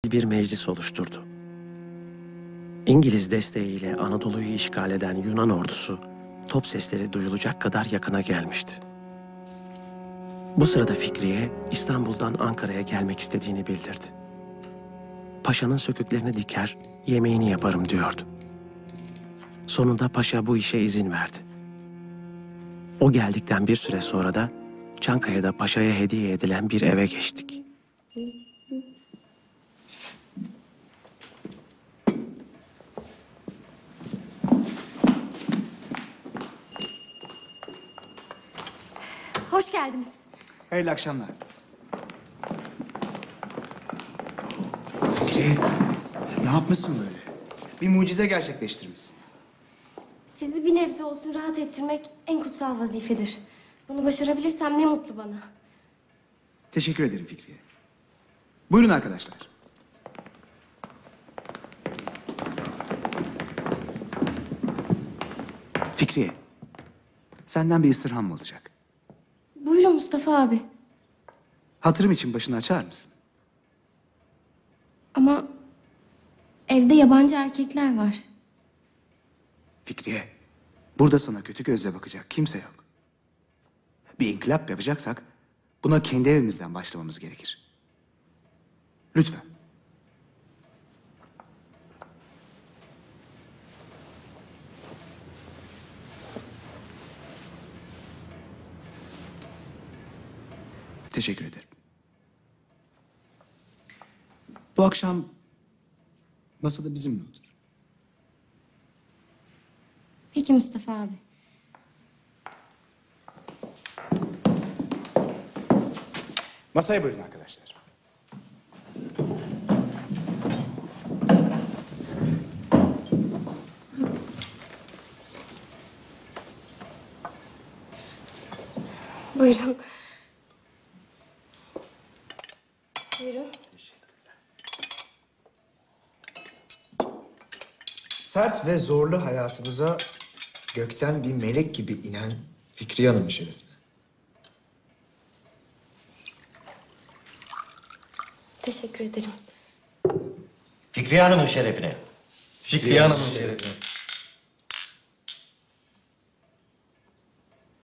bir meclis oluşturdu. İngiliz desteğiyle Anadolu'yu işgal eden Yunan ordusu top sesleri duyulacak kadar yakına gelmişti. Bu sırada Fikriye İstanbul'dan Ankara'ya gelmek istediğini bildirdi. Paşa'nın söküklerini diker, yemeğini yaparım diyordu. Sonunda paşa bu işe izin verdi. O geldikten bir süre sonra da Çankaya'da paşaya hediye edilen bir eve geçtik. Hoş geldiniz. Hayırlı akşamlar. Fikri, ne yapmışsın böyle? Bir mucize gerçekleştirmişsin. Sizi bir nebze olsun rahat ettirmek en kutsal vazifedir. Bunu başarabilirsem ne mutlu bana. Teşekkür ederim Fikriye. Buyurun arkadaşlar. Fikriye, senden bir istirham olacak. Buyurun Mustafa abi. Hatırım için başını açar mısın? Ama evde yabancı erkekler var. Fikriye, burada sana kötü gözle bakacak kimse yok. Bir inkılap yapacaksak buna kendi evimizden başlamamız gerekir. Lütfen. Teşekkür ederim. Bu akşam masada bizimle otur. Peki Mustafa abi. Masaya buyurun arkadaşlar. Buyurun. Buyurun. Sert ve zorlu hayatımıza gökten bir melek gibi inen Fikriye Hanım'ın şerefine. Teşekkür ederim. Fikriye Hanım'ın şerefine. Fikriye Hanım'ın şerefine.